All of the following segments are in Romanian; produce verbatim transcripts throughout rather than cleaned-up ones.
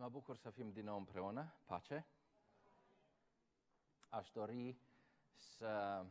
Mă bucur să fim din nou împreună. Pace. Aș dori să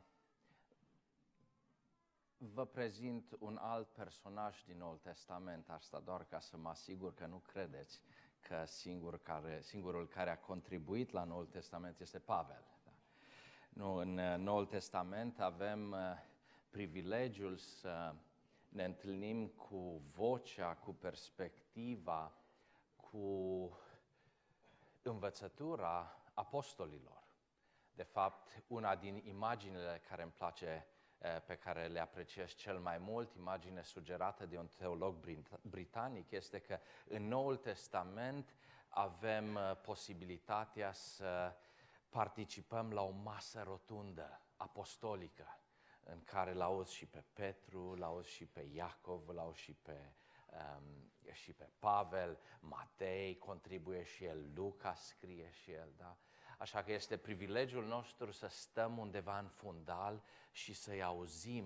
vă prezint un alt personaj din Noul Testament, asta doar ca să mă asigur că nu credeți că singur care, singurul care a contribuit la Noul Testament este Pavel. Nu, în Noul Testament avem privilegiul să ne întâlnim cu vocea, cu perspectiva, cu învățătura apostolilor. De fapt, una din imaginile care îmi place, pe care le apreciez cel mai mult, imagine sugerată de un teolog britanic, este că în Noul Testament avem posibilitatea să participăm la o masă rotundă apostolică, în care l-auzi și pe Petru, l-auzi și pe Iacov, l-auzi și pe, um, și pe Pavel, Matei contribuie și el, Luca scrie și el, da? Așa că este privilegiul nostru să stăm undeva în fundal și să-i auzim,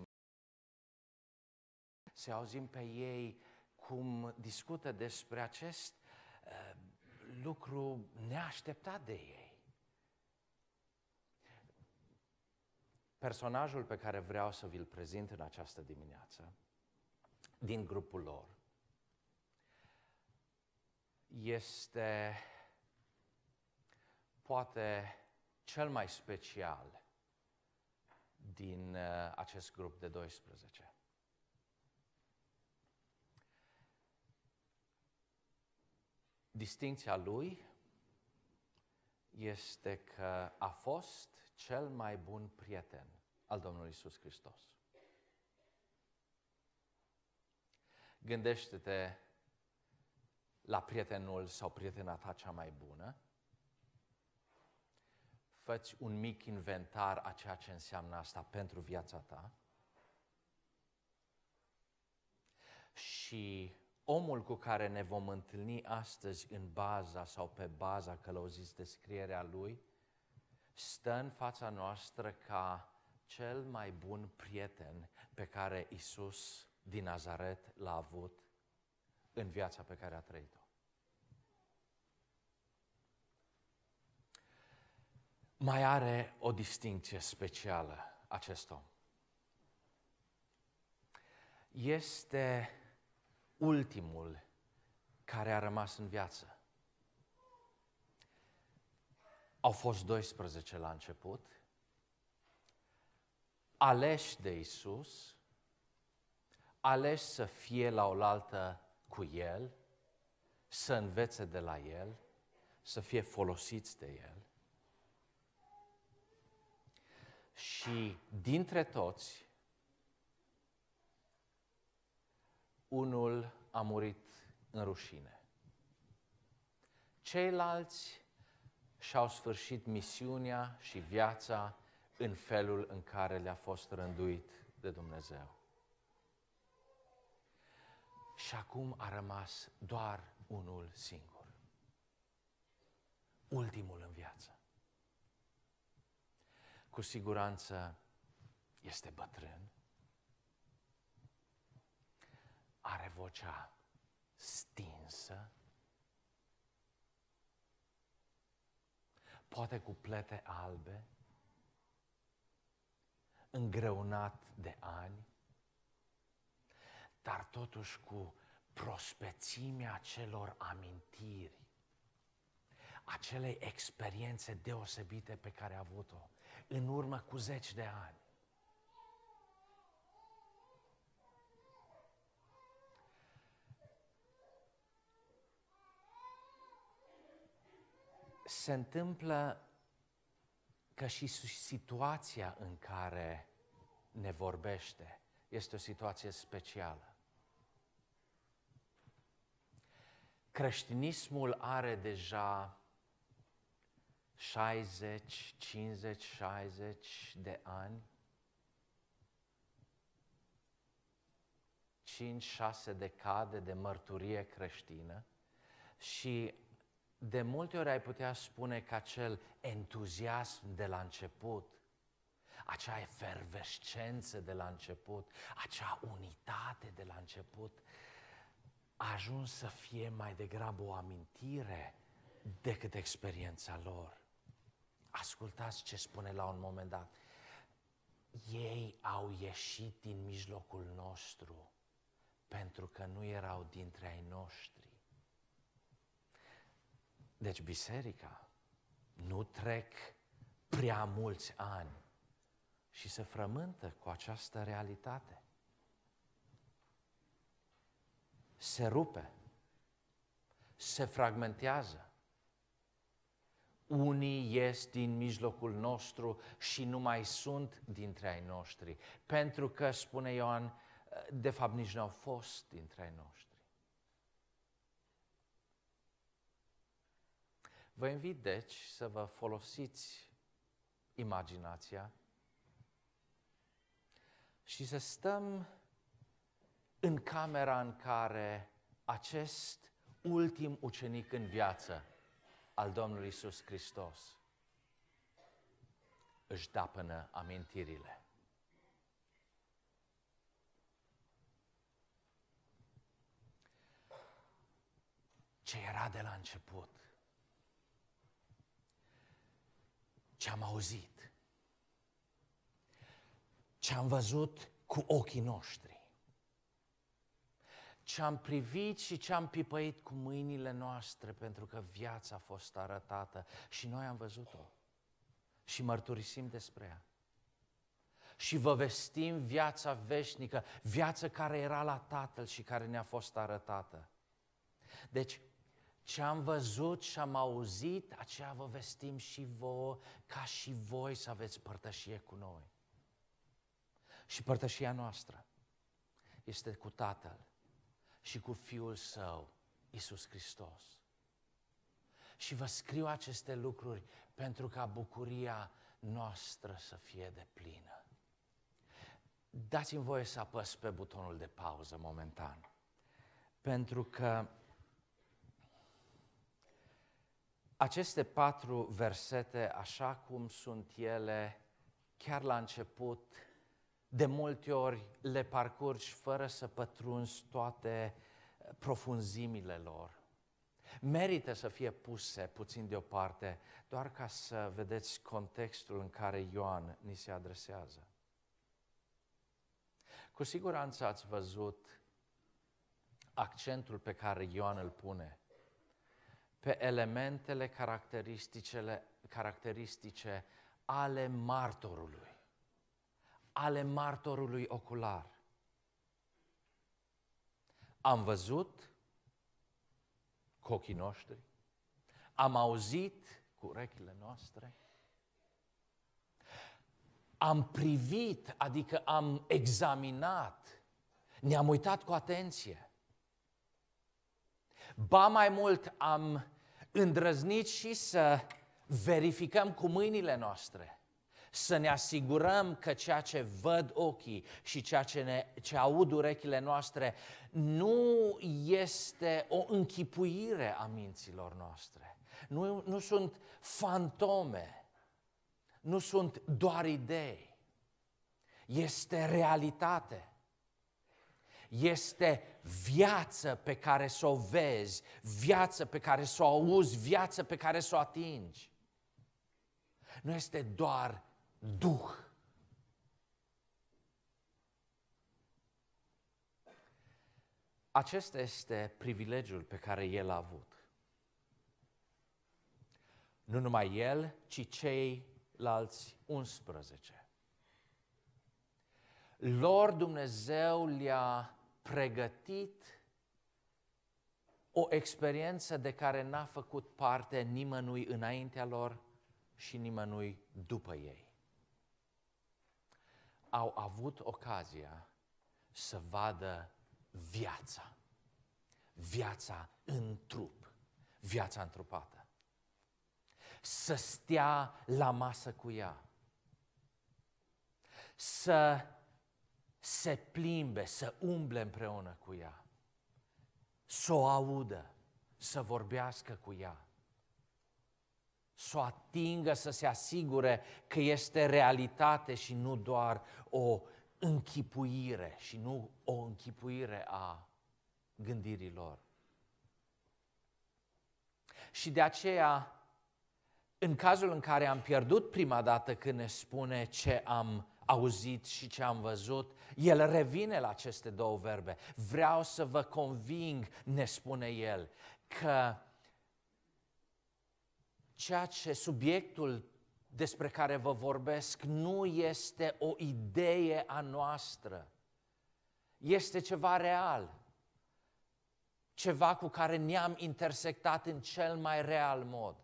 să-i auzim pe ei cum discută despre acest uh, lucru neașteptat de ei. Personajul pe care vreau să vi-l prezint în această dimineață, din grupul lor, este poate cel mai special din uh, acest grup de doisprezece. Distincția lui este că a fost cel mai bun prieten al Domnului Iisus Hristos. Gândește-te la prietenul sau prietena ta cea mai bună. Fă-ți un mic inventar a ceea ce înseamnă asta pentru viața ta. Și omul cu care ne vom întâlni astăzi în baza sau pe baza călăuziți descrierea lui, stă în fața noastră ca cel mai bun prieten pe care Iisus din Nazaret l-a avut în viața pe care a trăit-o. Mai are o distincție specială acest om. Este ultimul care a rămas în viață. Au fost doisprezece la început, aleși de Iisus, aleși să fie la oaltă cu El, să învețe de la El, să fie folosiți de El. Și dintre toți, unul a murit în rușine. Ceilalți și-au sfârșit misiunea și viața în felul în care le-a fost rânduit de Dumnezeu. Și acum a rămas doar unul singur, ultimul în viață. Cu siguranță este bătrân, are vocea stinsă, poate cu plete albe, îngreunat de ani, dar totuși cu prospețimea celor amintiri, acelei experiențe deosebite pe care a avut-o în urmă cu zeci de ani. Se întâmplă că și situația în care ne vorbește este o situație specială. Creștinismul are deja șaizeci, cincizeci, șaizeci de ani, cinci șase decade de mărturie creștină și de multe ori ai putea spune că acel entuziasm de la început, acea efervescență de la început, acea unitate de la început, a ajuns să fie mai degrabă o amintire decât experiența lor. Ascultați ce spune la un moment dat. Ei au ieșit din mijlocul nostru pentru că nu erau dintre ai noștri. Deci biserica nu trec prea mulți ani și se frământă cu această realitate. Se rupe, se fragmentează. Unii ies din mijlocul nostru și nu mai sunt dintre ai noștri, pentru că, spune Ioan, de fapt nici nu au fost dintre ai noștri. Vă invit, deci, să vă folosiți imaginația și să stăm în camera în care acest ultim ucenic în viață al Domnului Iisus Hristos își dapănă amintirile. Ce era de la început, ce am auzit, ce am văzut cu ochii noștri, ce am privit și ce am pipăit cu mâinile noastre, pentru că viața a fost arătată și noi am văzut-o și mărturisim despre ea. Și vă vestim viața veșnică, viața care era la Tatăl și care ne-a fost arătată. Deci, ce am văzut și am auzit, aceea vă vestim și vouă, ca și voi să aveți părtășie cu noi. Și părtășia noastră este cu Tatăl și cu Fiul Său, Iisus Hristos. Și vă scriu aceste lucruri pentru ca bucuria noastră să fie deplină. Dați-mi voie să apăs pe butonul de pauză momentan, pentru că aceste patru versete, așa cum sunt ele, chiar la început, de multe ori le parcurgi fără să pătrunzi toate profunzimile lor. Merită să fie puse puțin deoparte, doar ca să vedeți contextul în care Ioan ni se adresează. Cu siguranță ați văzut accentul pe care Ioan îl pune pe elementele caracteristice ale martorului, ale martorului ocular. Am văzut cu ochii noștri, am auzit cu urechile noastre, am privit, adică am examinat, ne-am uitat cu atenție. Ba mai mult, am îndrăznit și să verificăm cu mâinile noastre, să ne asigurăm că ceea ce văd ochii și ceea ce, ne, ce aud urechile noastre nu este o închipuire a minților noastre. Nu, nu sunt fantome, nu sunt doar idei. Este realitate. Este viață pe care să o vezi, viață pe care să o auzi, viață pe care să o atingi. Nu este doar duh. Acesta este privilegiul pe care el a avut. Nu numai el, ci ceilalți unsprezece. Lor Dumnezeu le-a pregătit o experiență de care n-a făcut parte nimănui înaintea lor și nimănui după ei. Au avut ocazia să vadă viața, viața în trup, viața întrupată, să stea la masă cu ea, să se plimbe, să umble împreună cu ea, să o audă, să vorbească cu ea, să o atingă, să se asigure că este realitate și nu doar o închipuire și nu o închipuire a gândirilor. Și de aceea, în cazul în care am pierdut prima dată când ne spune ce am auzit și ce am văzut, el revine la aceste două verbe. Vreau să vă conving, ne spune el, că ceea ce subiectul despre care vă vorbesc nu este o idee a noastră. Este ceva real. Ceva cu care ne-am intersectat în cel mai real mod.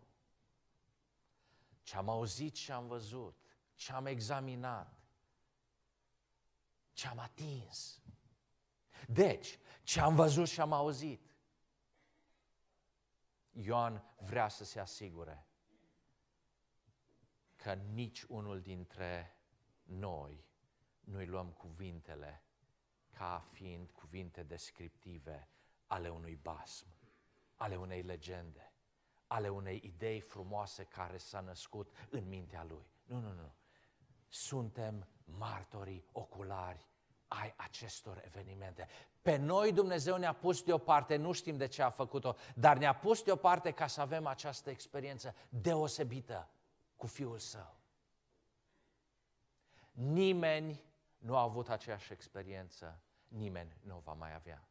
Ce am auzit și am văzut, ce am examinat, ce am atins. Deci, ce am văzut și am auzit. Ioan vrea să se asigure că nici unul dintre noi nu-i luăm cuvintele ca fiind cuvinte descriptive ale unui basm, ale unei legende, ale unei idei frumoase care s-a născut în mintea lui. Nu, nu, nu. Suntem martorii oculari ai acestor evenimente. Pe noi Dumnezeu ne-a pus deoparte, nu știm de ce a făcut-o, dar ne-a pus deoparte ca să avem această experiență deosebită cu Fiul Său. Nimeni nu a avut aceeași experiență, nimeni nu o va mai avea.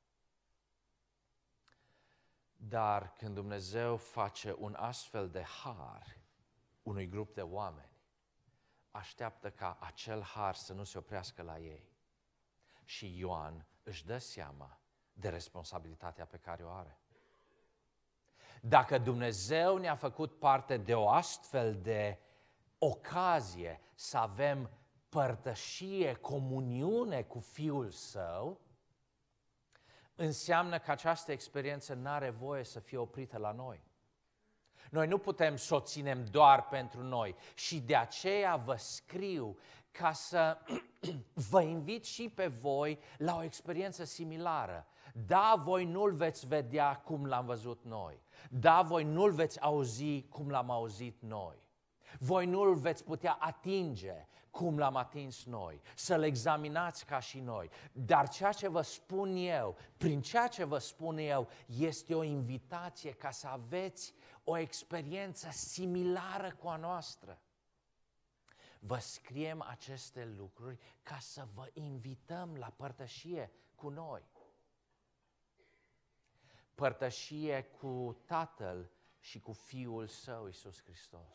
Dar când Dumnezeu face un astfel de har unui grup de oameni, așteaptă ca acel har să nu se oprească la ei. Și Ioan își dă seama de responsabilitatea pe care o are. Dacă Dumnezeu ne-a făcut parte de o astfel de ocazie să avem părtășie, comuniune cu Fiul Său, înseamnă că această experiență nu are voie să fie oprită la noi. Noi nu putem să o ținem doar pentru noi și de aceea vă scriu ca să vă invit și pe voi la o experiență similară. Da, voi nu-L veți vedea cum L-am văzut noi. Da, voi nu-L veți auzi cum L-am auzit noi. Voi nu-L veți putea atinge cum L-am atins noi, să-L examinați ca și noi. Dar ceea ce vă spun eu, prin ceea ce vă spun eu, este o invitație ca să aveți o experiență similară cu a noastră. Vă scriem aceste lucruri ca să vă invităm la părtășie cu noi. Părtășie cu Tatăl și cu Fiul Său, Iisus Hristos.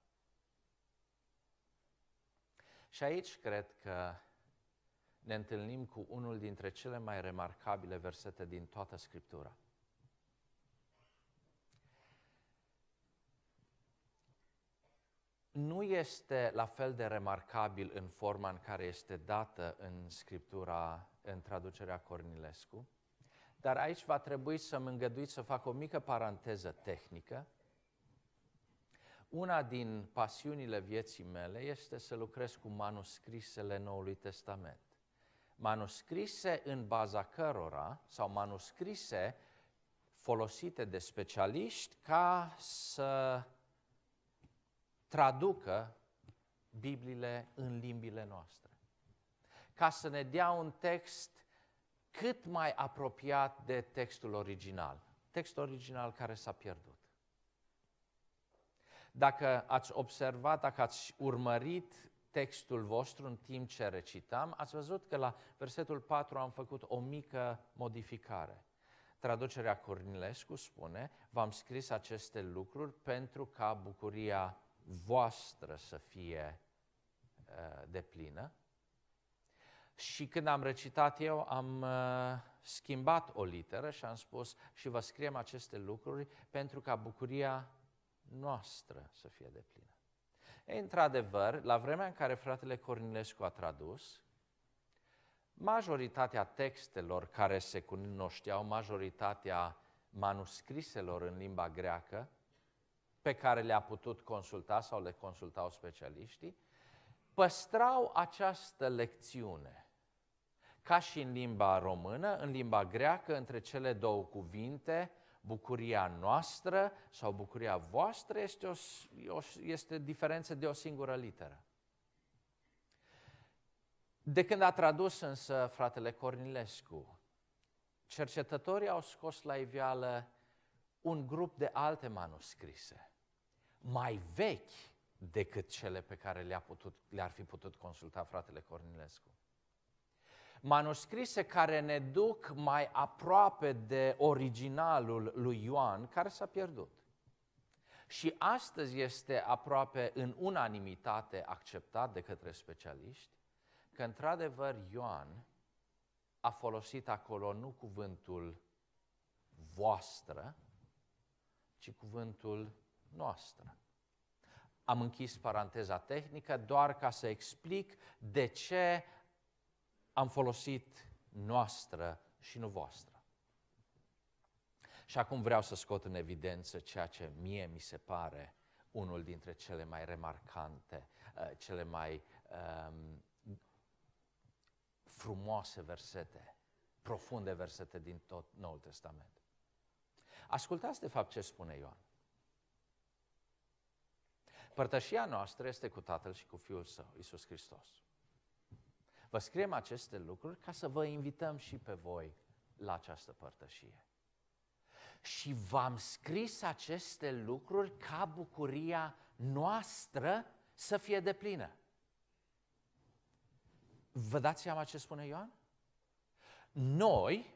Și aici cred că ne întâlnim cu unul dintre cele mai remarcabile versete din toată Scriptura. Nu este la fel de remarcabil în forma în care este dată în Scriptura, în traducerea Cornilescu, dar aici va trebui să-mi îngăduiți să fac o mică paranteză tehnică. Una din pasiunile vieții mele este să lucrez cu manuscrisele Noului Testament. Manuscrise în baza cărora, sau manuscrise folosite de specialiști ca să traducă Bibliile în limbile noastre. Ca să ne dea un text cât mai apropiat de textul original. Textul original care s-a pierdut. Dacă ați observat, dacă ați urmărit textul vostru în timp ce recitam, ați văzut că la versetul patru am făcut o mică modificare. Traducerea Cornilescu spune: v-am scris aceste lucruri pentru ca bucuria voastră să fie uh, deplină. Și când am recitat eu, am uh, schimbat o literă și am spus: și vă scriem aceste lucruri pentru ca bucuria noastră să fie deplină. E, într-adevăr, la vremea în care fratele Cornilescu a tradus, majoritatea textelor care se cunoșteau, majoritatea manuscriselor în limba greacă, pe care le-a putut consulta sau le consultau specialiștii, păstrau această lecțiune. Ca și în limba română, în limba greacă, între cele două cuvinte, bucuria noastră sau bucuria voastră, este o, este diferență de o singură literă. De când a tradus însă fratele Cornilescu, cercetătorii au scos la iveală un grup de alte manuscrise, mai vechi decât cele pe care le-a putut, le-ar fi putut consulta fratele Cornilescu. Manuscrise care ne duc mai aproape de originalul lui Ioan, care s-a pierdut. Și astăzi este aproape în unanimitate acceptat de către specialiști că, într-adevăr, Ioan a folosit acolo nu cuvântul voastră, ci cuvântul noastră. Am închis paranteza tehnică doar ca să explic de ce am folosit noastră și nu voastră. Și acum vreau să scot în evidență ceea ce mie mi se pare unul dintre cele mai remarcante, cele mai um, frumoase versete, profunde versete din tot Noul Testament. Ascultați de fapt ce spune Ioan. Părtășia noastră este cu Tatăl și cu Fiul Său, Iisus Hristos. Vă scriem aceste lucruri ca să vă invităm și pe voi la această părtășie. Și v-am scris aceste lucruri ca bucuria noastră să fie deplină. Vă dați seama ce spune Ioan? Noi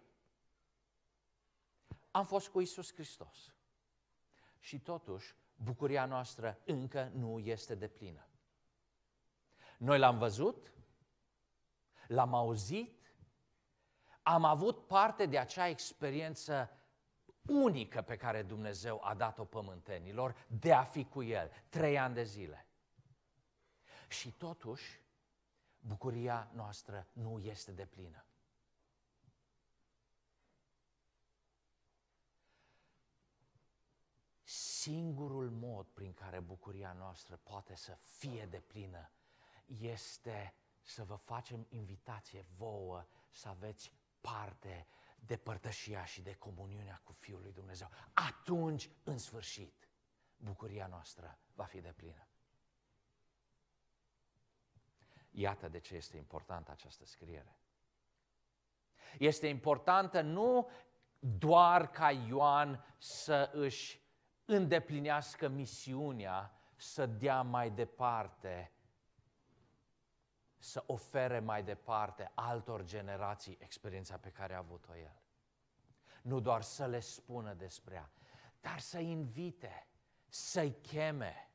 am fost cu Iisus Hristos și totuși bucuria noastră încă nu este deplină. Noi l-am văzut, l-am auzit, am avut parte de acea experiență unică pe care Dumnezeu a dat-o pământenilor de a fi cu El trei ani de zile. Și totuși, bucuria noastră nu este deplină. Singurul mod prin care bucuria noastră poate să fie deplină este să vă facem invitație vouă să aveți parte de părtășia și de comuniunea cu Fiul lui Dumnezeu. Atunci, în sfârșit, bucuria noastră va fi deplină. Iată de ce este importantă această scriere. Este importantă nu doar ca Ioan să își îndeplinească misiunea, să dea mai departe, să ofere mai departe altor generații experiența pe care a avut-o el. Nu doar să le spună despre ea, dar să invite, să-i cheme,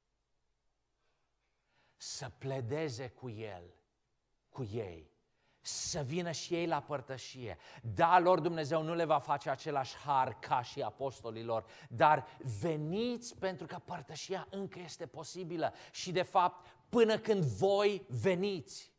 să pledeze cu el, cu ei, să vină și ei la părtășie. Da, lor Dumnezeu nu le va face același har ca și apostolilor, dar veniți pentru că părtășia încă este posibilă și de fapt până când voi veniți,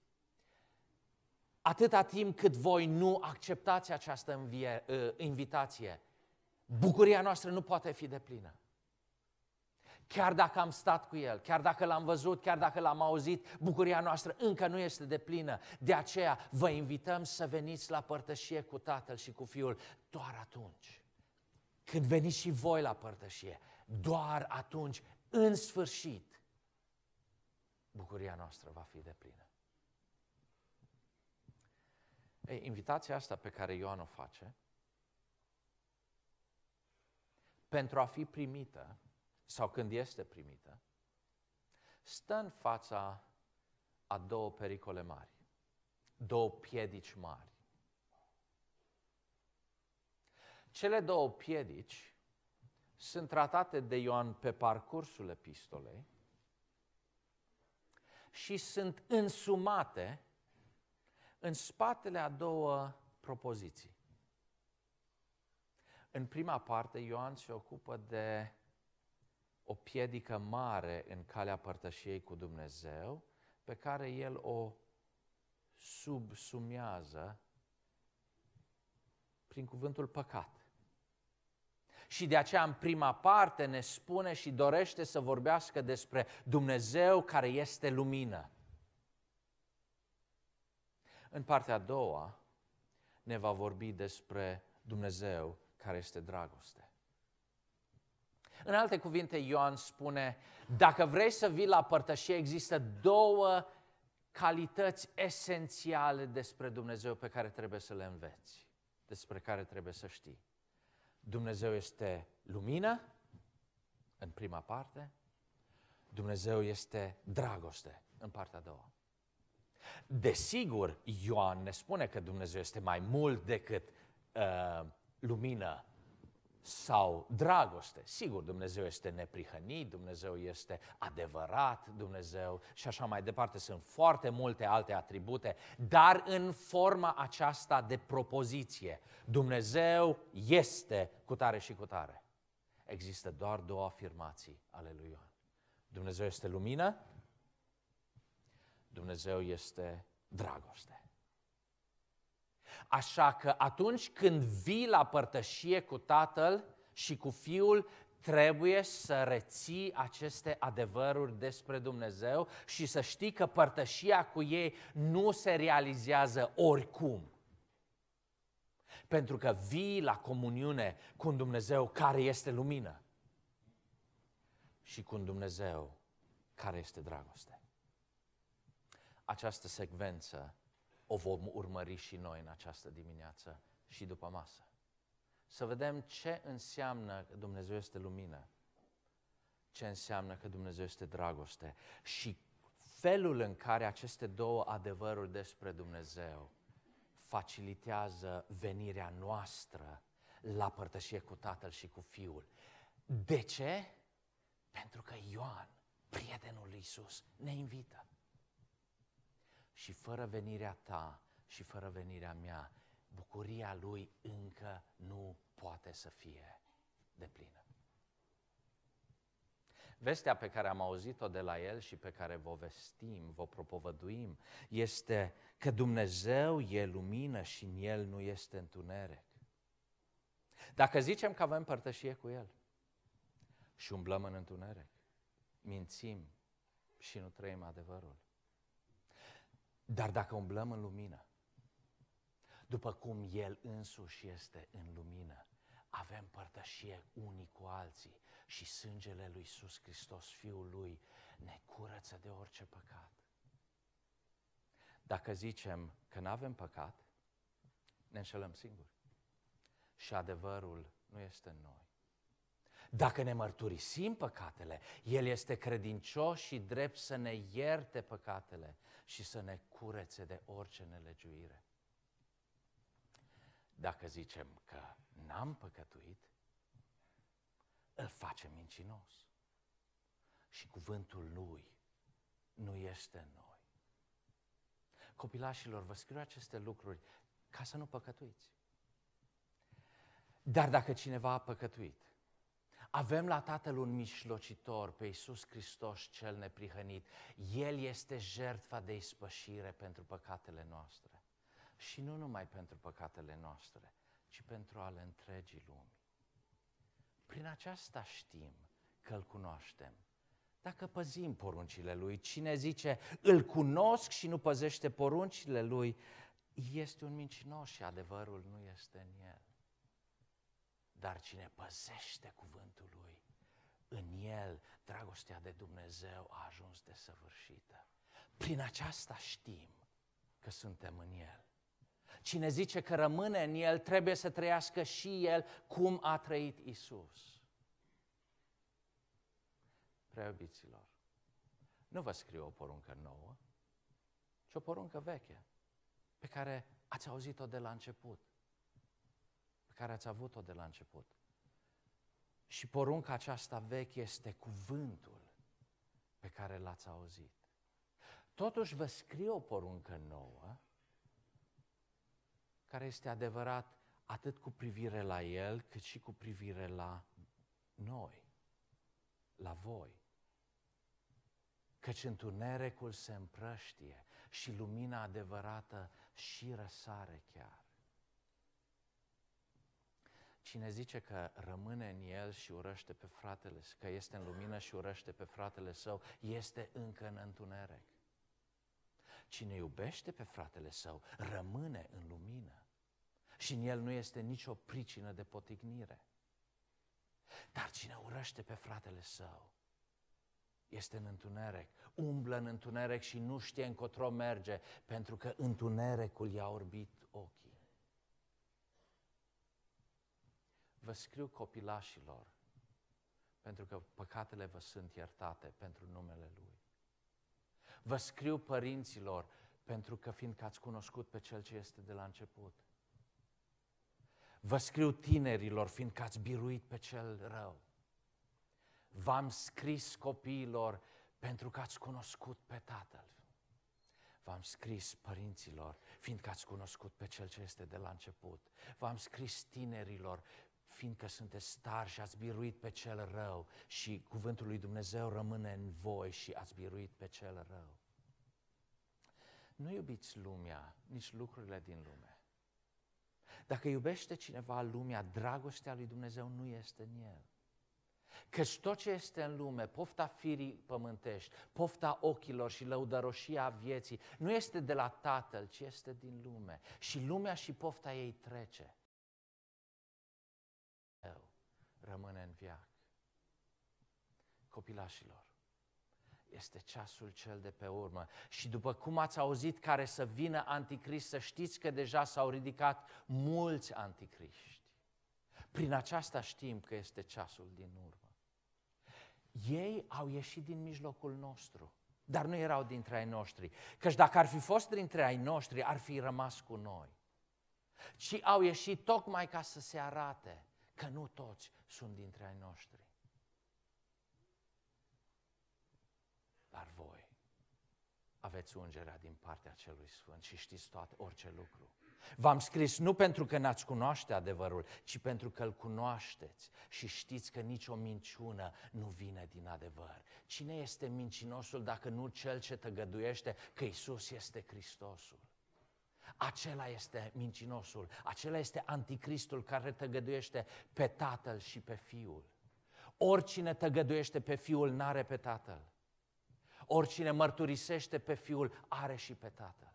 atâta timp cât voi nu acceptați această învie, invitație, bucuria noastră nu poate fi deplină. Chiar dacă am stat cu El, chiar dacă L-am văzut, chiar dacă L-am auzit, bucuria noastră încă nu este deplină. De aceea vă invităm să veniți la părtășie cu Tatăl și cu Fiul doar atunci. Când veniți și voi la părtășie, doar atunci, în sfârșit, bucuria noastră va fi deplină. Ei, invitația asta pe care Ioan o face, pentru a fi primită, sau când este primită, stă în fața a două pericole mari, două piedici mari. Cele două piedici sunt tratate de Ioan pe parcursul epistolei și sunt însumate în spatele a două propoziții. În prima parte, Ioan se ocupă de o piedică mare în calea părtășiei cu Dumnezeu, pe care el o subsumează prin cuvântul păcat. Și de aceea în prima parte ne spune și dorește să vorbească despre Dumnezeu care este lumină. În partea a doua ne va vorbi despre Dumnezeu care este dragoste. În alte cuvinte, Ioan spune, dacă vrei să vii la părtășie, există două calități esențiale despre Dumnezeu pe care trebuie să le înveți, despre care trebuie să știi. Dumnezeu este lumină, în prima parte, Dumnezeu este dragoste, în partea a doua. Desigur, Ioan ne spune că Dumnezeu este mai mult decât uh, lumină sau dragoste. Sigur, Dumnezeu este neprihănit, Dumnezeu este adevărat, Dumnezeu și așa mai departe. Sunt foarte multe alte atribute, dar în forma aceasta de propoziție, Dumnezeu este cu tare și cu tare. Există doar două afirmații ale lui Ioan. Dumnezeu este lumină, Dumnezeu este dragoste. Așa că atunci când vii la părtășie cu Tatăl și cu Fiul, trebuie să reții aceste adevăruri despre Dumnezeu și să știi că părtășia cu ei nu se realizează oricum. Pentru că vii la comuniune cu un Dumnezeu care este lumină și cu un Dumnezeu care este dragoste. Această secvență o vom urmări și noi în această dimineață și după masă. Să vedem ce înseamnă că Dumnezeu este lumină, ce înseamnă că Dumnezeu este dragoste și felul în care aceste două adevăruri despre Dumnezeu facilitează venirea noastră la părtășie cu Tatăl și cu Fiul. De ce? Pentru că Ioan, prietenul lui Iisus, ne invită. Și fără venirea ta și fără venirea mea, bucuria lui încă nu poate să fie deplină. Vestea pe care am auzit-o de la el și pe care vă vestim, vă propovăduim, este că Dumnezeu e lumină și în el nu este întuneric. Dacă zicem că avem părtășie cu el și umblăm în întuneric, mințim și nu trăim adevărul. Dar dacă umblăm în lumină, după cum El însuși este în lumină, avem părtășie unii cu alții și sângele lui Iisus Hristos, Fiul Lui, ne curăță de orice păcat. Dacă zicem că nu avem păcat, ne înșelăm singuri și adevărul nu este în noi. Dacă ne mărturisim păcatele, El este credincios și drept să ne ierte păcatele și să ne curețe de orice nelegiuire. Dacă zicem că n-am păcătuit, îl facem mincinos și cuvântul Lui nu este în noi. Copilașilor, vă scriu aceste lucruri ca să nu păcătuiți. Dar dacă cineva a păcătuit, avem la Tatăl un mijlocitor, pe Iisus Hristos cel neprihănit. El este jertfa de ispășire pentru păcatele noastre. Și nu numai pentru păcatele noastre, ci pentru ale întregii lumi. Prin aceasta știm că îl cunoaștem. Dacă păzim poruncile Lui, cine zice îl cunosc și nu păzește poruncile Lui, este un mincinos și adevărul nu este în el. Dar cine păzește cuvântul Lui, în el dragostea de Dumnezeu a ajuns desăvârșită. Prin aceasta știm că suntem în El. Cine zice că rămâne în El, trebuie să trăiască și El cum a trăit Iisus. Preiubiților, nu vă scriu o poruncă nouă, ci o poruncă veche, pe care ați auzit-o de la început. Care ați avut-o de la început. Și porunca aceasta veche este cuvântul pe care l-ați auzit. Totuși vă scriu o poruncă nouă, care este adevărat atât cu privire la El, cât și cu privire la noi, la voi. Căci întunericul se împrăștie și lumina adevărată și răsare chiar. Cine zice că rămâne în el și urăște pe fratele, că este în lumină și urăște pe fratele său, este încă în întuneric. Cine iubește pe fratele său, rămâne în lumină și în el nu este nicio pricină de potignire. Dar cine urăște pe fratele său, este în întuneric, umblă în întuneric și nu știe încotro merge, pentru că întunericul i-a orbit ochii. Vă scriu, copilașilor, pentru că păcatele vă sunt iertate pentru numele Lui. Vă scriu, părinților, pentru că fiindcă ați cunoscut pe Cel ce este de la început. Vă scriu, tinerilor, fiindcă ați biruit pe cel rău. V-am scris, copiilor, pentru că ați cunoscut pe Tatăl. V-am scris, părinților, fiindcă ați cunoscut pe Cel ce este de la început. V-am scris, tinerilor, fiindcă sunteți tari și ați biruit pe cel rău și cuvântul lui Dumnezeu rămâne în voi și ați biruit pe cel rău. Nu iubiți lumea, nici lucrurile din lume. Dacă iubește cineva lumea, dragostea lui Dumnezeu nu este în el. Căci tot ce este în lume, pofta firii pământești, pofta ochilor și lăudăroșia vieții, nu este de la Tatăl, ci este din lume. Și lumea și pofta ei trece. Rămâne în veac. Copilașilor, este ceasul cel de pe urmă. Și după cum ați auzit care să vină anticrist, să știți că deja s-au ridicat mulți anticriști. Prin aceasta știm că este ceasul din urmă. Ei au ieșit din mijlocul nostru, dar nu erau dintre ai noștri. Căci dacă ar fi fost dintre ai noștri, ar fi rămas cu noi. Ci au ieșit tocmai ca să se arate că nu toți sunt dintre ai noștri. Dar voi aveți ungerea din partea Celui Sfânt și știți toate, orice lucru. V-am scris nu pentru că n-ați cunoaște adevărul, ci pentru că îl cunoașteți și știți că nicio minciună nu vine din adevăr. Cine este mincinosul dacă nu cel ce tăgăduiește că Iisus este Hristosul? Acela este mincinosul, acela este anticristul care tăgăduiește pe Tatăl și pe Fiul. Oricine tăgăduiește pe Fiul n-are pe Tatăl. Oricine mărturisește pe Fiul are și pe Tatăl.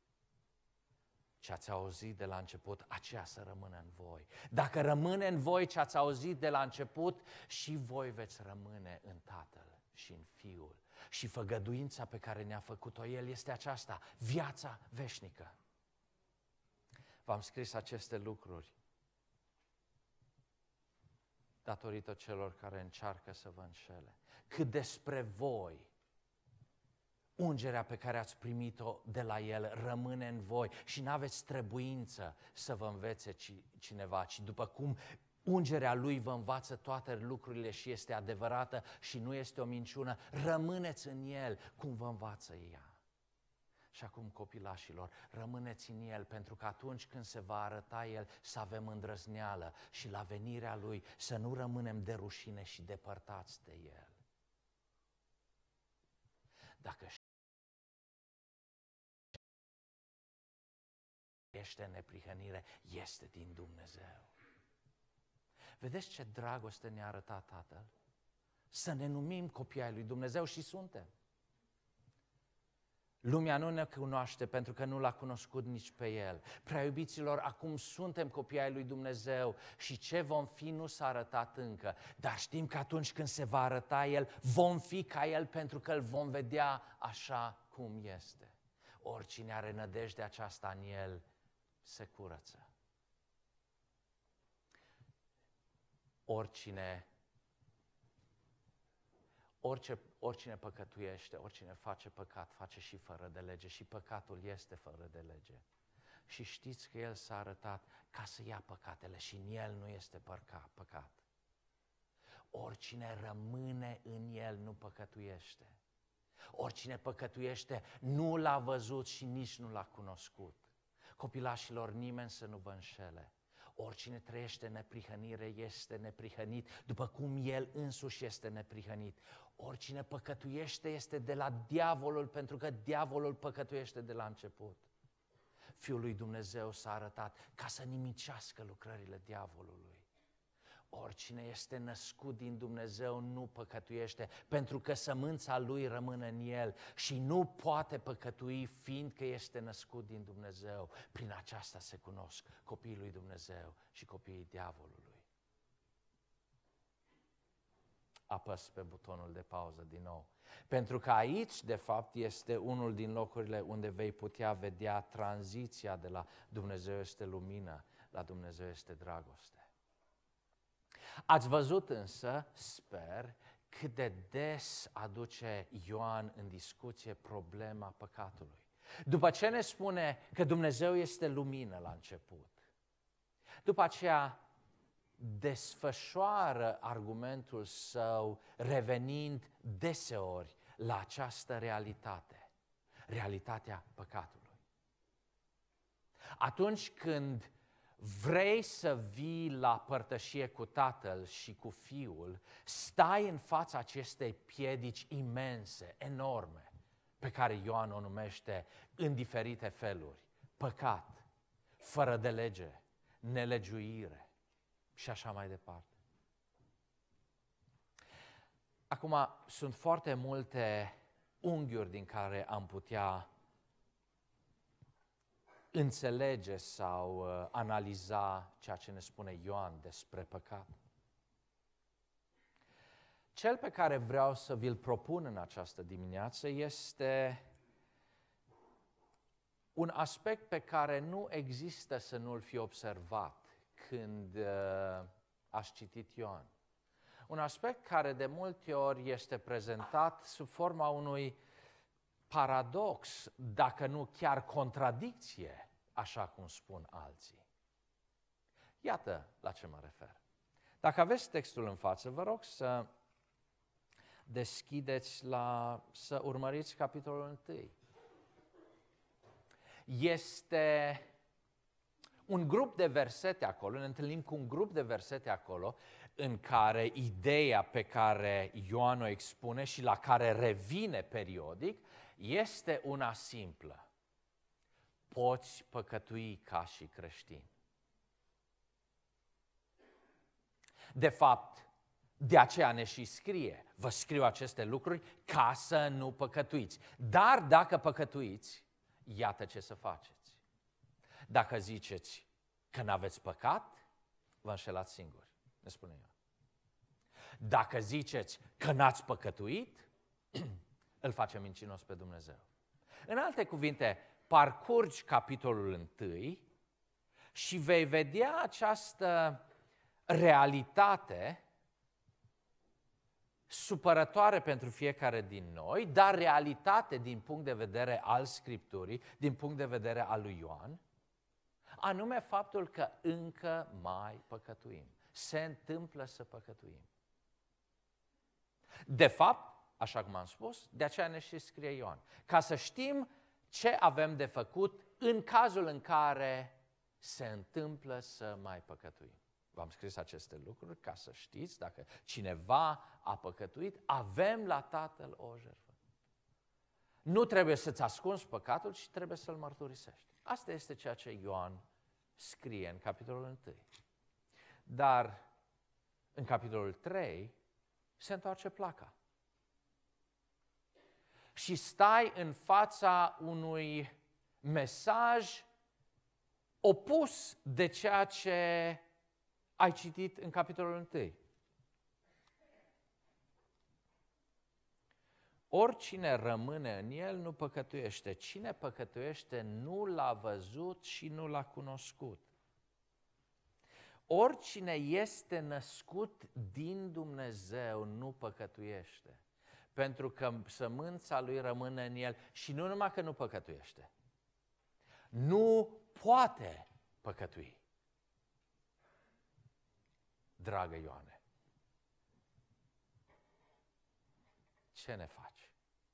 Ce ați auzit de la început, aceea să rămână în voi. Dacă rămâne în voi ce ați auzit de la început, și voi veți rămâne în Tatăl și în Fiul. Și făgăduința pe care ne-a făcut-o El este aceasta, viața veșnică. V-am scris aceste lucruri datorită celor care încearcă să vă înșele. Cât despre voi, ungerea pe care ați primit-o de la El rămâne în voi și n-aveți trebuință să vă învețe cineva, ci după cum ungerea Lui vă învață toate lucrurile și este adevărată și nu este o minciună, rămâneți în El cum vă învață ea. Și acum, copilașilor, rămâneți în El, pentru că atunci când se va arăta El, să avem îndrăzneală și la venirea Lui să nu rămânem de rușine și depărtați de El. Dacă este neprihănire, este din Dumnezeu. Vedeți ce dragoste ne-a arătat Tatăl? Să ne numim copii ai lui Dumnezeu și suntem. Lumea nu ne cunoaște pentru că nu l-a cunoscut nici pe El. Prea iubiților, acum suntem copii ai lui Dumnezeu și ce vom fi nu s-a arătat încă. Dar știm că atunci când se va arăta El, vom fi ca El pentru că îl vom vedea așa cum este. Oricine are nădejdea aceasta în El, se curăță. Oricine, orice, oricine păcătuiește, oricine face păcat, face și fără de lege și păcatul este fără de lege. Și știți că El s-a arătat ca să ia păcatele și în El nu este păcat. Oricine rămâne în El nu păcătuiește. Oricine păcătuiește nu l-a văzut și nici nu l-a cunoscut. Copilașilor, nimeni să nu vă înșele. Oricine trăiește neprihănire este neprihănit, după cum El însuși este neprihănit. Oricine păcătuiește este de la diavolul, pentru că diavolul păcătuiește de la început. Fiul lui Dumnezeu s-a arătat ca să nimicească lucrările diavolului. Oricine este născut din Dumnezeu nu păcătuiește, pentru că sămânța lui rămâne în el și nu poate păcătui, fiindcă este născut din Dumnezeu. Prin aceasta se cunosc copiii lui Dumnezeu și copiii diavolului. Apăs pe butonul de pauză din nou, pentru că aici, de fapt, este unul din locurile unde vei putea vedea tranziția de la Dumnezeu este lumină la Dumnezeu este dragoste. Ați văzut însă, sper, cât de des aduce Ioan în discuție problema păcatului. După ce ne spune că Dumnezeu este lumină la început, după aceea desfășoară argumentul său revenind deseori la această realitate, realitatea păcatului. Atunci când vrei să vii la părtășie cu Tatăl și cu Fiul, stai în fața acestei piedici imense, enorme, pe care Ioan o numește în diferite feluri: păcat, fără de lege, nelegiuire și așa mai departe. Acum, sunt foarte multe unghiuri din care am putea înțelege sau uh, analiza ceea ce ne spune Ioan despre păcat. Cel pe care vreau să vi-l propun în această dimineață este un aspect pe care nu există să nu-l fi observat când uh, aș citit Ioan. Un aspect care de multe ori este prezentat sub forma unui paradox, dacă nu chiar contradicție, așa cum spun alții. Iată la ce mă refer. Dacă aveți textul în față, vă rog să deschideți la, să urmăriți capitolul unu. Este un grup de versete acolo, ne întâlnim cu un grup de versete acolo, în care ideea pe care Ioan o expune și la care revine periodic este una simplă. Poți păcătui ca și creștin. De fapt, de aceea ne și scrie: vă scriu aceste lucruri ca să nu păcătuiți. Dar dacă păcătuiți, iată ce să faceți. Dacă ziceți că n-aveți păcat, vă înșelați singuri, ne spune Ioan. Dacă ziceți că n-ați păcătuit, îl face mincinos pe Dumnezeu. În alte cuvinte, parcurgi capitolul unu și vei vedea această realitate supărătoare pentru fiecare din noi, dar realitate din punct de vedere al Scripturii, din punct de vedere al lui Ioan, anume faptul că încă mai păcătuim. Se întâmplă să păcătuim. De fapt, așa cum am spus, de aceea ne și scrie Ioan, ca să știm ce avem de făcut în cazul în care se întâmplă să mai păcătuim. V-am scris aceste lucruri ca să știți, dacă cineva a păcătuit, avem la Tatăl o jertfă. Nu trebuie să-ți ascunzi păcatul, ci trebuie să-l mărturisești. Asta este ceea ce Ioan scrie în capitolul unu. Dar în capitolul trei se întoarce placa. Și stai în fața unui mesaj opus de ceea ce ai citit în capitolul unu. Oricine rămâne în el nu păcătuiește. Cine păcătuiește nu l-a văzut și nu l-a cunoscut. Oricine este născut din Dumnezeu nu păcătuiește, pentru că sămânța lui rămâne în el și nu numai că nu păcătuiește, nu poate păcătui. Dragă Ioane, ce ne faci?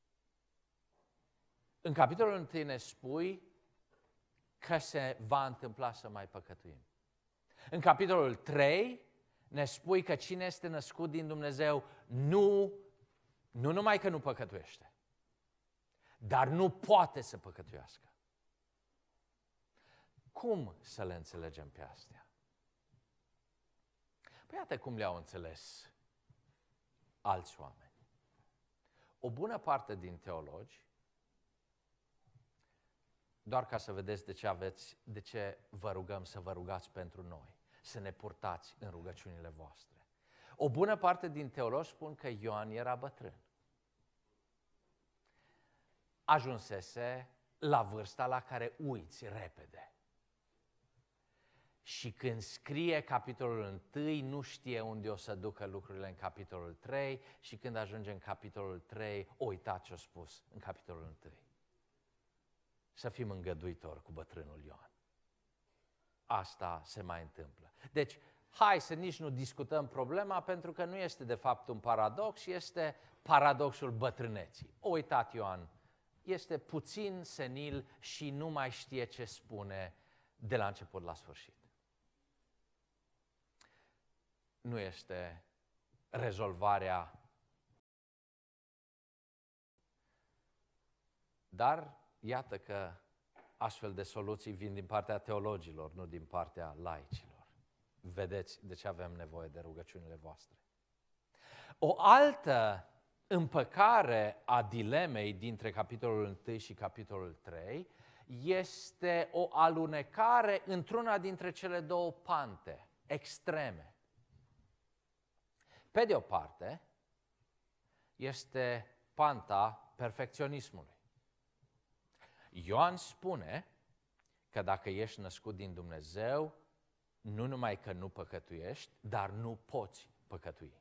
În capitolul unu ne spui că se va întâmpla să mai păcătuim. În capitolul trei ne spui că cine este născut din Dumnezeu nu, nu numai că nu păcătuiește, dar nu poate să păcătuiască. Cum să le înțelegem pe astea? Păi iată cum le-au înțeles alți oameni. O bună parte din teologi, doar ca să vedeți de ce aveți, de ce vă rugăm să vă rugați pentru noi, să ne purtați în rugăciunile voastre. O bună parte din teologi spun că Ioan era bătrân. Ajunsese la vârsta la care uiți repede. și când scrie capitolul unu, nu știe unde o să ducă lucrurile în capitolul trei și când ajunge în capitolul trei, o uita ce-a spus în capitolul unu. Să fim îngăduitori cu bătrânul Ioan. Asta se mai întâmplă. Deci, hai să nici nu discutăm problema, pentru că nu este de fapt un paradox, este paradoxul bătrâneții. O uitat Ioan, este puțin senil și nu mai știe ce spune de la început la sfârșit. Nu este rezolvarea, dar iată că astfel de soluții vin din partea teologilor, nu din partea laicilor. Vedeți de ce avem nevoie de rugăciunile voastre. O altă împăcare a dilemei dintre capitolul unu și capitolul trei este o alunecare într-una dintre cele două pante extreme. Pe de o parte, este panta perfecționismului. Ioan spune că dacă ești născut din Dumnezeu, nu numai că nu păcătuiești, dar nu poți păcătui.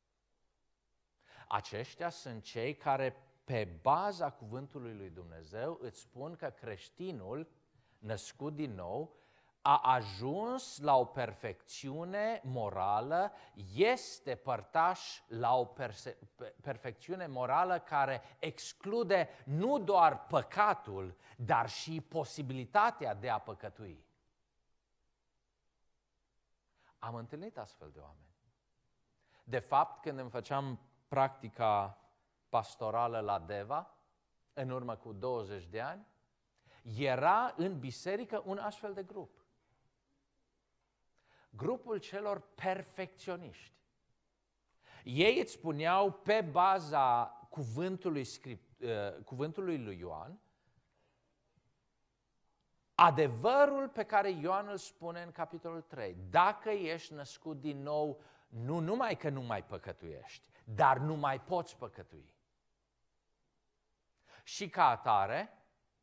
Aceștia sunt cei care, pe baza cuvântului lui Dumnezeu, îți spun că creștinul, născut din nou, a ajuns la o perfecțiune morală, este părtaș la o perse- perfecțiune morală care exclude nu doar păcatul, dar și posibilitatea de a păcătui. Am întâlnit astfel de oameni. De fapt, când îmi făceam practica pastorală la Deva, în urmă cu douăzeci de ani, era în biserică un astfel de grup. Grupul celor perfecționiști. Ei îți spuneau pe baza cuvântului, script, uh, cuvântului lui Ioan adevărul pe care Ioan îl spune în capitolul trei. Dacă ești născut din nou, nu numai că nu mai păcătuiești, dar nu mai poți păcătui. Și ca atare,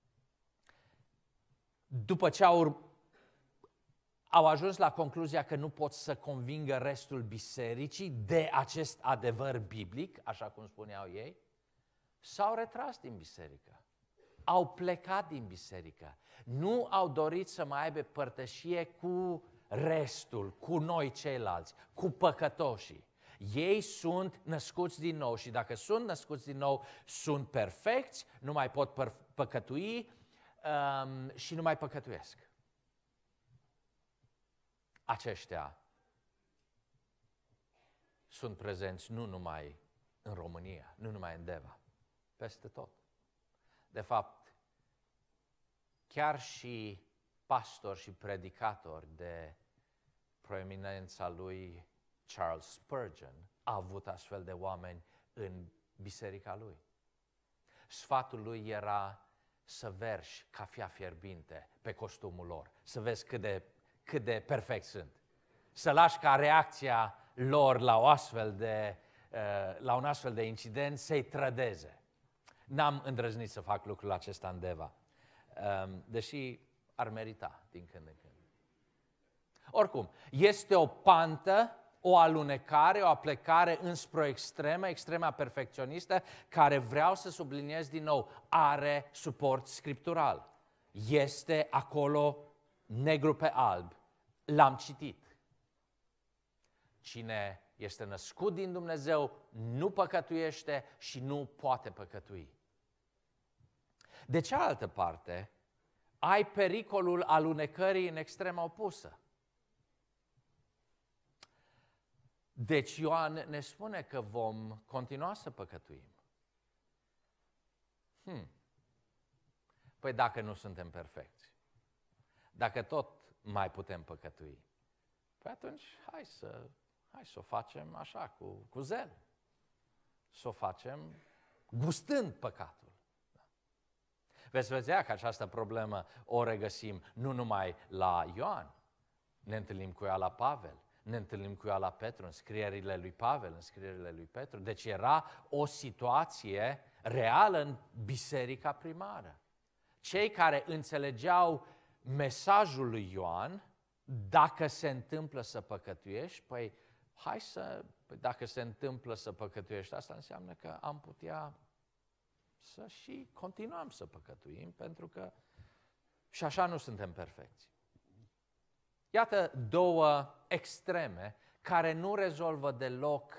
după ce au, au ajuns la concluzia că nu pot să convingă restul bisericii de acest adevăr biblic, așa cum spuneau ei, s-au retras din biserică. Au plecat din biserică. Nu au dorit să mai aibă părtășie cu restul, cu noi ceilalți, cu păcătoșii. Ei sunt născuți din nou și dacă sunt născuți din nou, sunt perfecți, nu mai pot păr- păcătui um, și nu mai păcătuiesc. Aceștia sunt prezenți nu numai în România, nu numai în Deva, peste tot. De fapt, chiar și pastori și predicatori de proeminența lui Charles Spurgeon a avut astfel de oameni în biserica lui. Sfatul lui era să verși cafea fierbinte pe costumul lor, să vezi cât de, cât de perfect sunt. Să lași ca reacția lor la, o astfel de, la un astfel de incident să-i trădeze. N-am îndrăznit să fac lucrul acesta în Deva, deși ar merita din când în când. Oricum, este o pantă, o alunecare, o aplecare înspre o extremă, extrema perfecționistă, care vreau să subliniez din nou, are suport scriptural. Este acolo negru pe alb. L-am citit. Cine este născut din Dumnezeu nu păcătuiește și nu poate păcătui. De cealaltă parte, ai pericolul alunecării în extrema opusă. Deci Ioan ne spune că vom continua să păcătuim. Hmm. Păi dacă nu suntem perfecți, dacă tot mai putem păcătui, păi atunci hai să, hai să o facem așa, cu, cu zel. Să o facem gustând păcatul. Veți vedea că această problemă o regăsim nu numai la Ioan, ne întâlnim cu ea la Pavel, ne întâlnim cu ea la Petru, în scrierile lui Pavel, în scrierile lui Petru. Deci era o situație reală în biserica primară. Cei care înțelegeau mesajul lui Ioan Dacă se întâmplă să păcătuiești, păi hai să, păi dacă se întâmplă să păcătuiești, asta înseamnă că am putea să și continuăm să păcătuim, pentru că și așa nu suntem perfecți. Iată două extreme care nu rezolvă deloc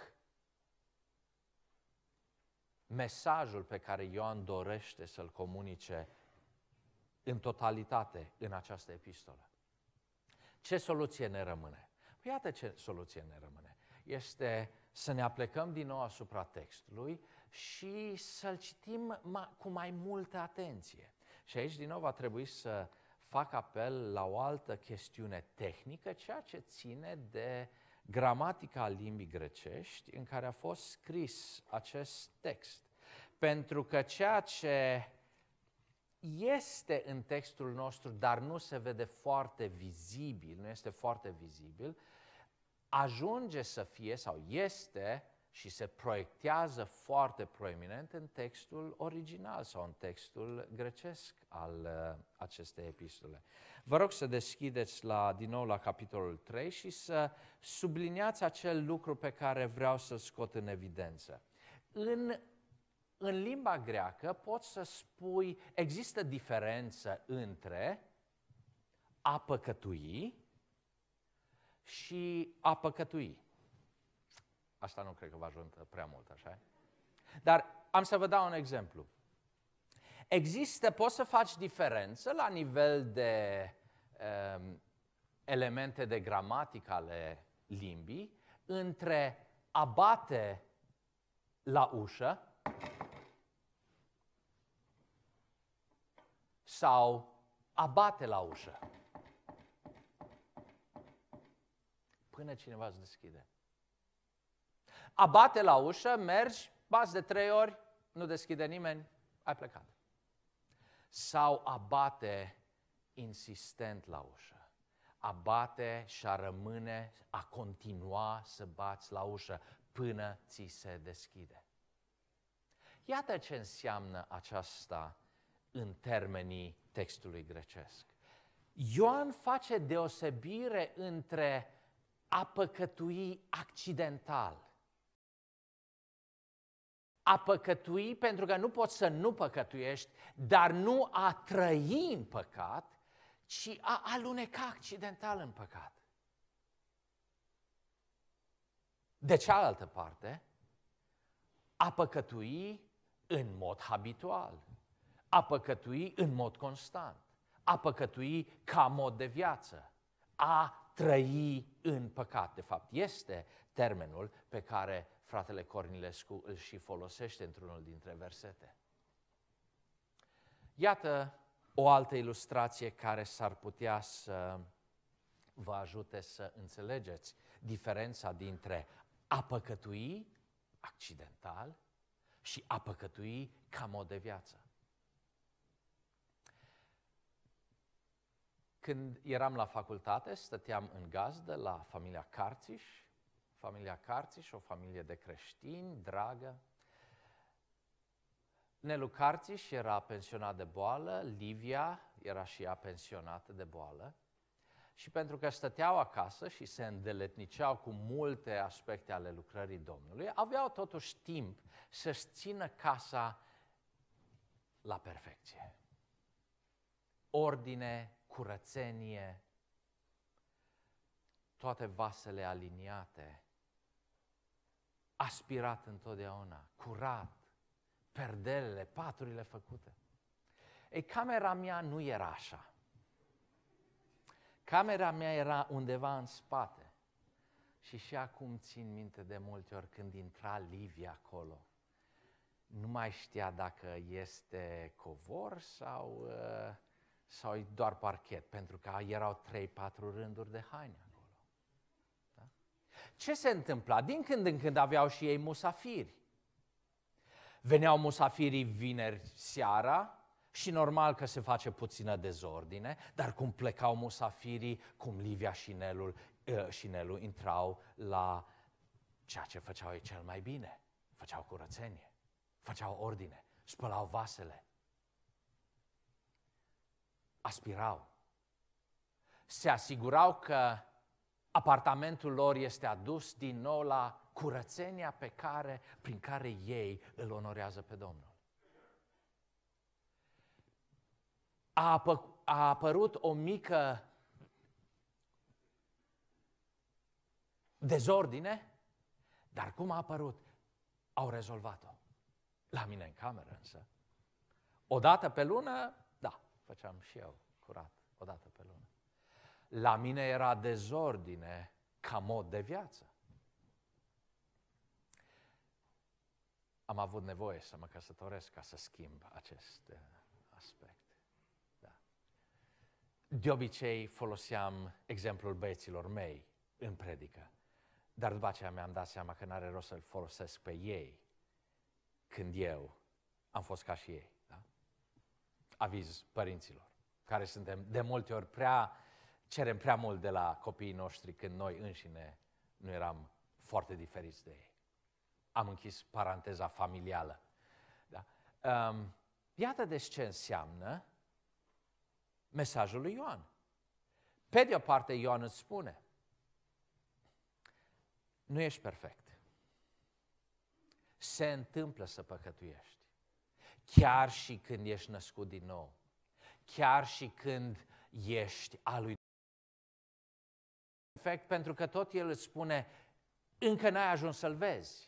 mesajul pe care Ioan dorește să-l comunice în totalitate în această epistolă. Ce soluție ne rămâne? Păi iată ce soluție ne rămâne. Este să ne aplecăm din nou asupra textului și să-l citim cu mai multă atenție. Și aici din nou va trebui să fac apel la o altă chestiune tehnică, ceea ce ține de gramatica limbii grecești în care a fost scris acest text. Pentru că ceea ce este în textul nostru, dar nu se vede foarte vizibil, nu este foarte vizibil, ajunge să fie sau este și se proiectează foarte proeminent în textul original sau în textul grecesc al uh, acestei epistole. Vă rog să deschideți la, din nou la capitolul trei și să subliniați acel lucru pe care vreau să-l scot în evidență. În, în limba greacă poți să spui, există diferență între a păcătui și a păcătui. Asta nu cred că vă ajută prea mult, așa? Dar am să vă dau un exemplu. Există, poți să faci diferență la nivel de um, elemente de gramatică ale limbii între a bate la ușă sau a bate la ușă. Până cineva îți deschide. A bate la ușă, mergi, bați de trei ori, nu deschide nimeni, ai plecat. Sau a bate insistent la ușă. A bate și a rămâne, a continua să bați la ușă până ți se deschide. Iată ce înseamnă aceasta în termenii textului grecesc. Ioan face deosebire între a păcătui accidental. A păcătui pentru că nu poți să nu păcătuiești, dar nu a trăi în păcat, ci a aluneca accidental în păcat. De cealaltă parte, a păcătui în mod habitual, a păcătui în mod constant, a păcătui ca mod de viață, a trăi în păcat. De fapt, este termenul pe care fratele Cornilescu îl și folosește într-unul dintre versete. Iată o altă ilustrație care s-ar putea să vă ajute să înțelegeți diferența dintre a păcătui accidental și a păcătui ca mod de viață. Când eram la facultate, stăteam în gazdă la familia Carțiș, familia Carțiș, o familie de creștini, dragă. Nelu Carțiș era pensionat de boală, Livia era și ea pensionată de boală și pentru că stăteau acasă și se îndeletniceau cu multe aspecte ale lucrării Domnului, aveau totuși timp să-și țină casa la perfecție. Ordine, curățenie, toate vasele aliniate, aspirat întotdeauna, curat, perdelele, paturile făcute. Ei, camera mea nu era așa. Camera mea era undeva în spate. Și și acum țin minte de multe ori când intra Livia acolo. Nu mai știa dacă este covor sau, sau e doar parchet, pentru că erau trei patru rânduri de haine acolo. Da? Ce se întâmpla? Din când în când aveau și ei musafiri. Veneau musafirii vineri seara și normal că se face puțină dezordine, dar cum plecau musafirii, cum Livia și Nelul, uh, și Nelu intrau la ceea ce făceau ei cel mai bine. Făceau curățenie, făceau ordine, spălau vasele, aspirau. se asigurau că apartamentul lor este adus din nou la curățenia pe care, prin care ei îl onorează pe Domnul. A, apă, a apărut o mică dezordine, dar cum a apărut? Au rezolvat-o. La mine în cameră însă. O dată pe lună, da, făceam și eu curat, o dată pe lună. La mine era dezordine ca mod de viață. Am avut nevoie să mă căsătoresc ca să schimb acest uh, aspect. Da. De obicei foloseam exemplul băieților mei în predică, dar după aceea mi-am dat seama că n-are rost să-l folosesc pe ei când eu am fost ca și ei. Da? Aviz părinților, care suntem de multe ori prea, cerem prea mult de la copiii noștri când noi înșine nu eram foarte diferiți de ei. Am închis paranteza familială. Da? Um, iată deci ce înseamnă mesajul lui Ioan. Pe de o parte, Ioan îți spune, nu ești perfect. Se întâmplă să păcătuiești. Chiar și când ești născut din nou. Chiar și când ești al lui perfect, pentru că tot el îți spune, încă n-ai ajuns să-l vezi.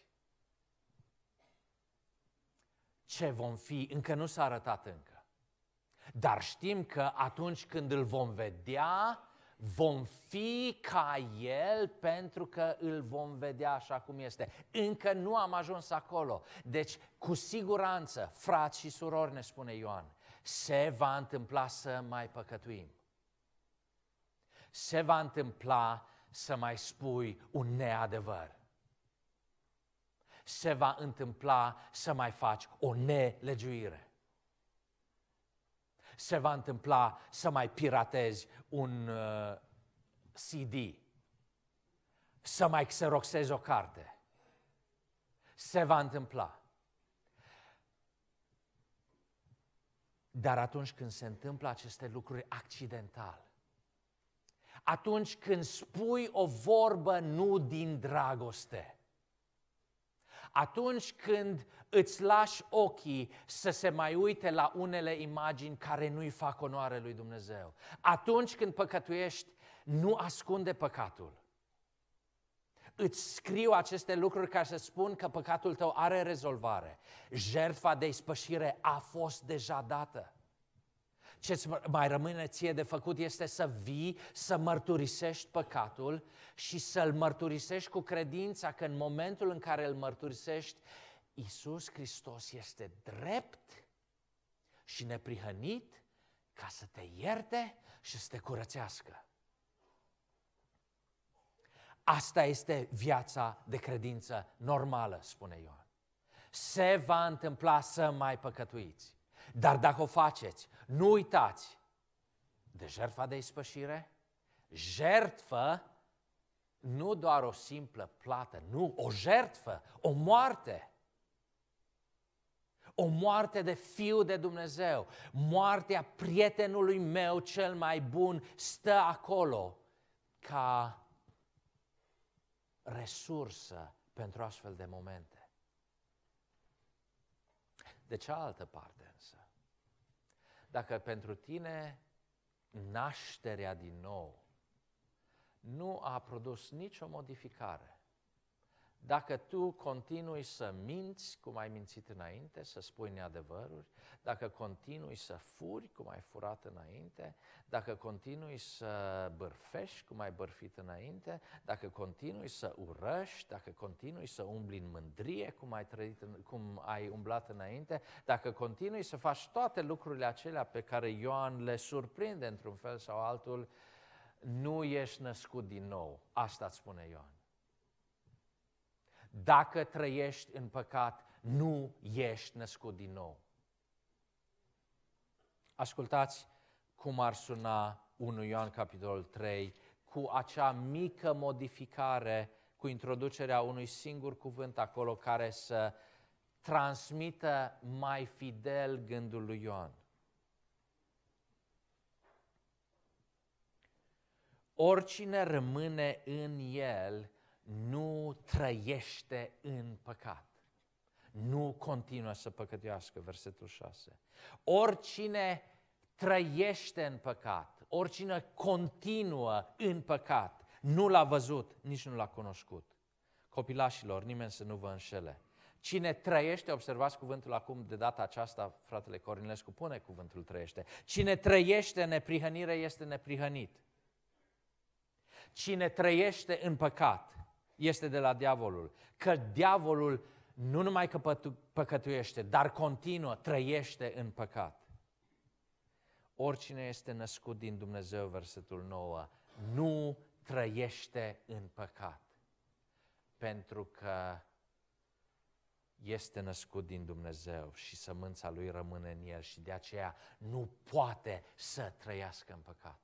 Ce vom fi, încă nu s-a arătat încă. Dar știm că atunci când îl vom vedea, vom fi ca el pentru că îl vom vedea așa cum este. Încă nu am ajuns acolo. Deci, cu siguranță, frați și surori, ne spune Ioan, se va întâmpla să mai păcătuim. Se va întâmpla să mai spui un neadevăr. Se va întâmpla să mai faci o nelegiuire. Se va întâmpla să mai piratezi un uh, C D, să mai xeroxezi o carte. Se va întâmpla. Dar atunci când se întâmplă aceste lucruri accidental, atunci când spui o vorbă nu din dragoste, atunci când îți lași ochii să se mai uite la unele imagini care nu-i fac onoare lui Dumnezeu, atunci când păcătuiești, nu ascunde păcatul. Îți scriu aceste lucruri ca să spun că păcatul tău are rezolvare. Jertfa de ispășire a fost deja dată. Ce-ți mai rămâne ție de făcut este să vii, să mărturisești păcatul și să-l mărturisești cu credința că în momentul în care îl mărturisești, Iisus Hristos este drept și neprihănit ca să te ierte și să te curățească. Asta este viața de credință normală, spune Ioan. Se va întâmpla să mai păcătuiți. Dar dacă o faceți, nu uitați de jertfa de ispășire, jertfă, nu doar o simplă plată, nu, o jertfă, o moarte. O moarte de Fiul de Dumnezeu, moartea prietenului meu cel mai bun stă acolo ca resursă pentru astfel de momente. De cealaltă parte însă, dacă pentru tine nașterea din nou nu a produs nicio modificare, dacă tu continui să minți cum ai mințit înainte, să spui neadevăruri, dacă continui să furi cum ai furat înainte, dacă continui să bârfești cum ai bârfit înainte, dacă continui să urăști, dacă continui să umbli în mândrie cum ai, trăit, cum ai umblat înainte, dacă continui să faci toate lucrurile acelea pe care Ioan le surprinde într-un fel sau altul, nu ești născut din nou. Asta îți spune Ioan. Dacă trăiești în păcat, nu ești născut din nou. Ascultați cum ar suna unu Ioan capitolul trei cu acea mică modificare, cu introducerea unui singur cuvânt acolo care să transmită mai fidel gândul lui Ioan. oricine rămâne în el nu trăiește în păcat. Nu continuă să păcătuiască, versetul șase. Oricine trăiește în păcat, oricine continuă în păcat, nu l-a văzut, nici nu l-a cunoscut. Copilașilor, nimeni să nu vă înșele. Cine trăiește, observați cuvântul acum, de data aceasta, fratele Cornilescu pune cuvântul trăiește. Cine trăiește în neprihănire este neprihănit. Cine trăiește în păcat este de la diavolul. Că diavolul nu numai că păcătuiește, dar continuă, trăiește în păcat. Oricine este născut din Dumnezeu, versetul nouă, nu trăiește în păcat. Pentru că este născut din Dumnezeu și sămânța lui rămâne în el și de aceea nu poate să trăiască în păcat.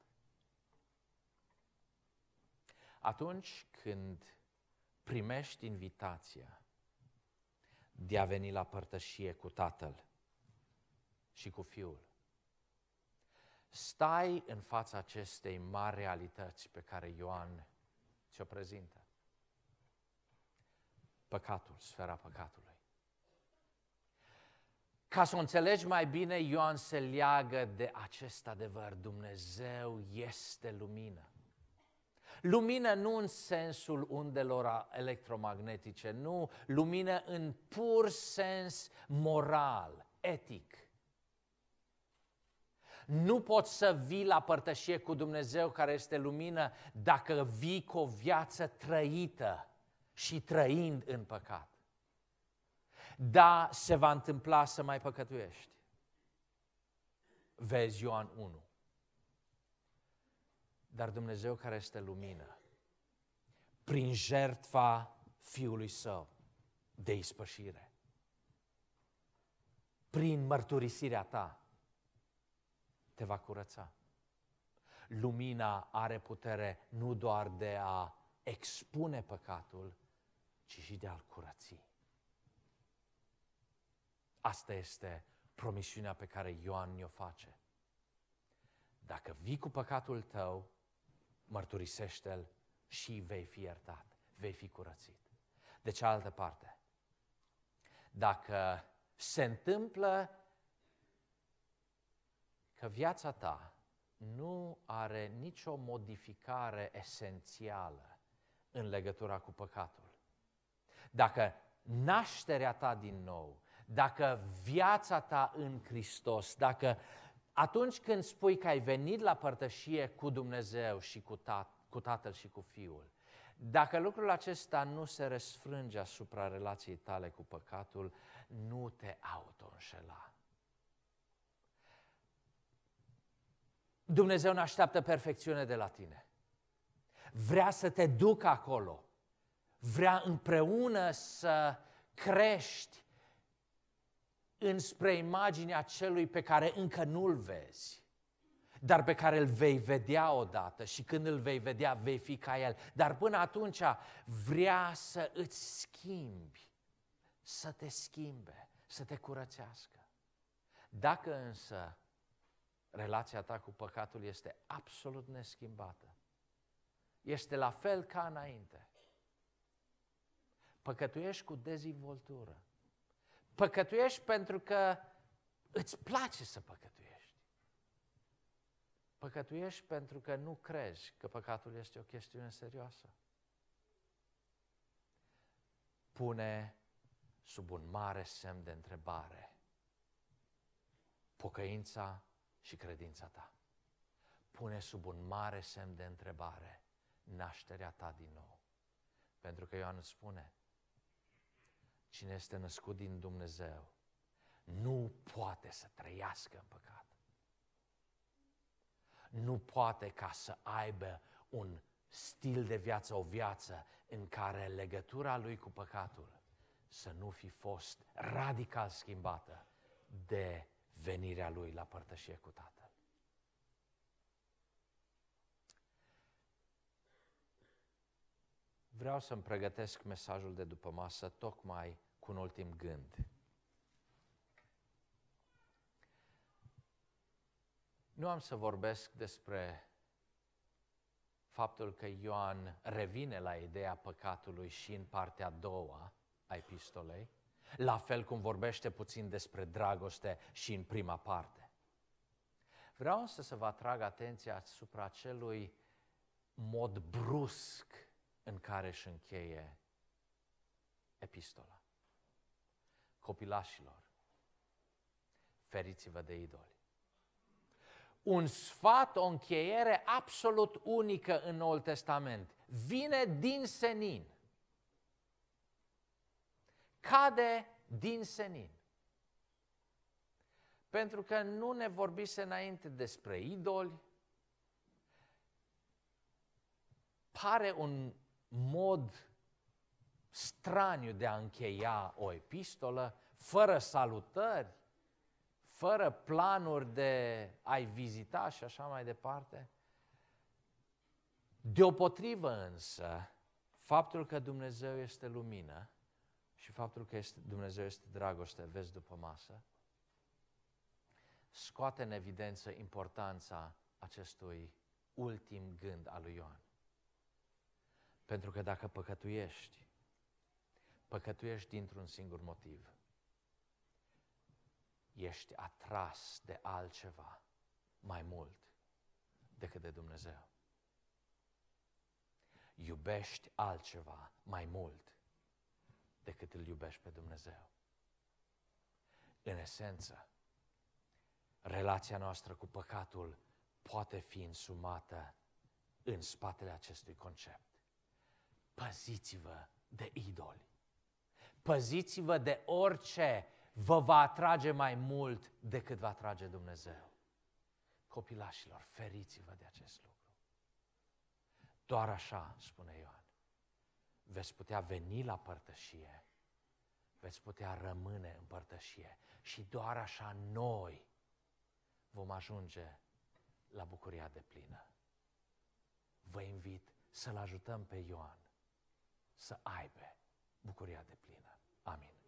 Atunci când primești invitația de a veni la părtășie cu Tatăl și cu Fiul, stai în fața acestei mari realități pe care Ioan ți-o prezintă. Păcatul, sfera păcatului. Ca să o înțelegi mai bine, Ioan se leagă de acest adevăr. Dumnezeu este lumină. Lumină nu în sensul undelor electromagnetice, nu, lumină în pur sens moral, etic. Nu poți să vii la părtășie cu Dumnezeu care este lumină dacă vii cu o viață trăită și trăind în păcat. Da, se va întâmpla să mai păcătuiești. Vezi Ioan unu. Dar Dumnezeu care este lumină, prin jertfa Fiului Său de ispășire, prin mărturisirea ta, te va curăța. Lumina are putere nu doar de a expune păcatul, ci și de a-l curăți. Asta este promisiunea pe care Ioan ne-o face. Dacă vii cu păcatul tău, mărturisește-l și vei fi iertat, vei fi curățit. De cealaltă parte, dacă se întâmplă că viața ta nu are nicio modificare esențială în legătura cu păcatul, dacă nașterea ta din nou, dacă viața ta în Hristos, dacă atunci când spui că ai venit la părtășie cu Dumnezeu și cu, tat, cu Tatăl și cu Fiul, dacă lucrul acesta nu se răsfrânge asupra relației tale cu păcatul, nu te auto-înșela. Dumnezeu nu așteaptă perfecțiune de la tine. Vrea să te ducă acolo. Vrea împreună să crești înspre imaginea celui pe care încă nu-l vezi, dar pe care îl vei vedea odată și când îl vei vedea, vei fi ca el. Dar până atunci vrea să îți schimbi, să te schimbe, să te curățească. Dacă însă relația ta cu păcatul este absolut neschimbată, este la fel ca înainte, păcătuiești cu dezvoltură, păcătuiești pentru că îți place să păcătuiești. Păcătuiești pentru că nu crezi că păcatul este o chestiune serioasă. Pune sub un mare semn de întrebare pocăința și credința ta. Pune sub un mare semn de întrebare nașterea ta din nou. Pentru că Ioan îți spune, cine este născut din Dumnezeu nu poate să trăiască în păcat. Nu poate ca să aibă un stil de viață, o viață în care legătura lui cu păcatul să nu fi fost radical schimbată de venirea lui la părtășie cu Tatăl. Vreau să-mi pregătesc mesajul de după masă tocmai cu un ultim gând. Nu am să vorbesc despre faptul că Ioan revine la ideea păcatului și în partea a doua a epistolei, la fel cum vorbește puțin despre dragoste și în prima parte. Vreau însă să vă atrag atenția asupra acelui mod brusc în care își încheie epistola. Copilașilor, feriți-vă de idoli. Un sfat, o încheiere absolut unică în Noul Testament. Vine din senin. Cade din senin. Pentru că nu ne vorbise înainte despre idoli. Pare un mod straniu de a încheia o epistolă, fără salutări, fără planuri de a-i vizita și așa mai departe. Deopotrivă însă, faptul că Dumnezeu este lumină și faptul că este, Dumnezeu este dragoste, vezi după masă, scoate în evidență importanța acestui ultim gând al lui Ioan. Pentru că dacă păcătuiești, păcătuiești dintr-un singur motiv. Ești atras de altceva mai mult decât de Dumnezeu. Iubești altceva mai mult decât îl iubești pe Dumnezeu. În esență, relația noastră cu păcatul poate fi însumată în spatele acestui concept. Păziți-vă de idoli. Păziți-vă de orice vă va atrage mai mult decât va atrage Dumnezeu. Copilașilor, feriți-vă de acest lucru. Doar așa, spune Ioan, veți putea veni la părtășie, veți putea rămâne în părtășie și doar așa noi vom ajunge la bucuria deplină. Vă invit să-l ajutăm pe Ioan să aibă bucuria deplină. Amin.